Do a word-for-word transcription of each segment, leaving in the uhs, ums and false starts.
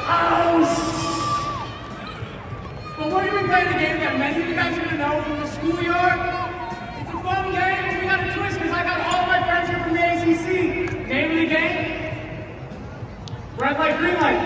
Oh, but we're going to be playing a game that many of you guys are going to know from the schoolyard. It's a fun game. We got a twist because I got all of my friends here from the A C C. Name of the game? Red light, green light.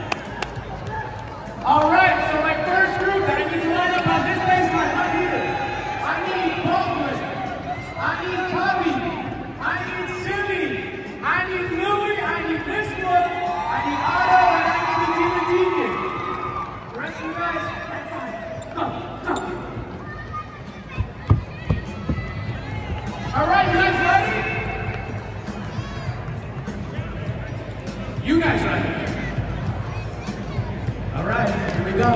All right, so my first group that I need to line up on this baseline right here. I need Baldwin. I need Cubby. I need Simi. I need Louie. I need this one. I need Otto, and I need the team of Deacon. The rest of you guys, that's fine. Go, go. All right, you guys ready? You guys ready? All right, here we go.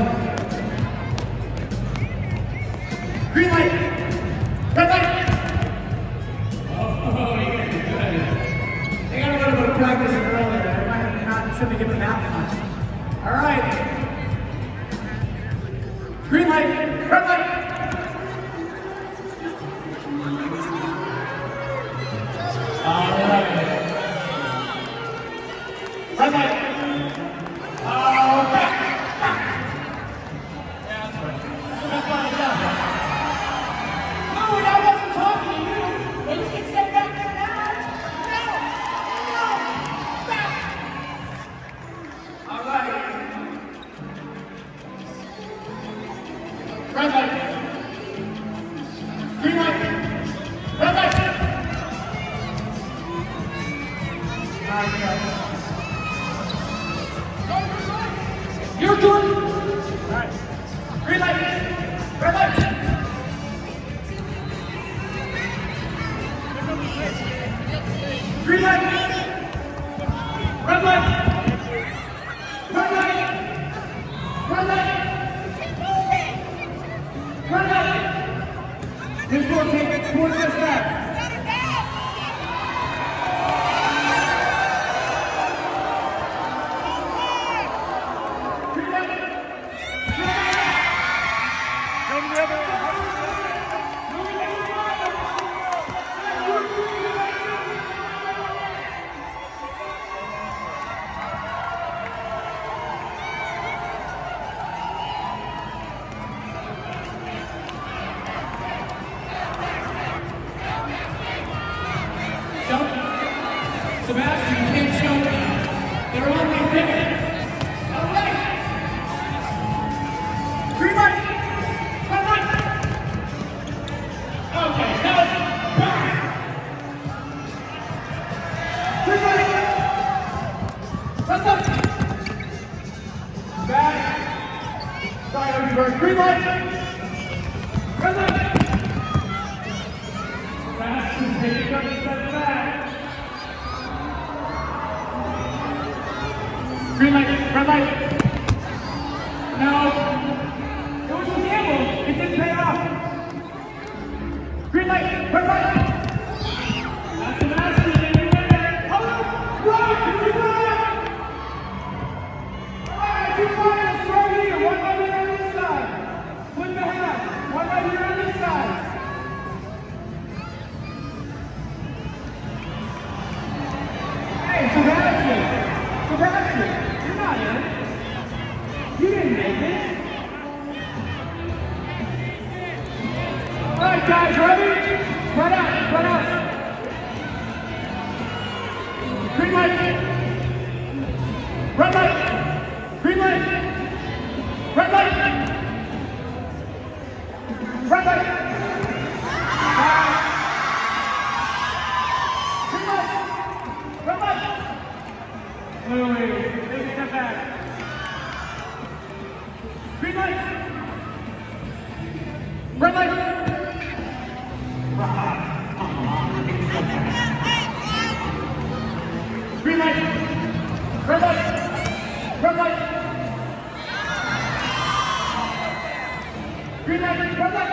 Green light. Red light. Oh, you guys are good. They got a little bit of practice earlier. They might not shouldn't have given that much. All right. Green light. Red light. All right. Red light. Oh, back. Back. Yeah, that's right. That's why I'm down. No, I wasn't talking to you. Well, you can stay back there now. No. No. Back. All right. Red light. Green light. Red light. All right, guys. You're good. All right. Green light. Red light. Green light. Red light. Red light. Red light. Red light. This will take four steps back. Sebastian, you can't show me. They're only there. All right. Green light. Red light. Okay, now back. Green light. Red light. Back. Sorry, everybody. Green light. Red light. Sebastian, take a couple steps back. Green light, red light. No. It was a gamble. It didn't pay off. Green light, red light. That's an accident. You're there. Hold on. Run! Run! Alright, two fighters right here. One right here on this side. Flip the hat. One right here on this side. Hey, Sebastian. Sebastian. You didn't make it. All right, guys, ready? Spread out, spread out. Green light. Red light. Green light. Red light. Red light. Green light. Red light. Wait, wait, wait. Take a step back. Green light! Red light! Green light! Red light! Red light! Green light! Red light!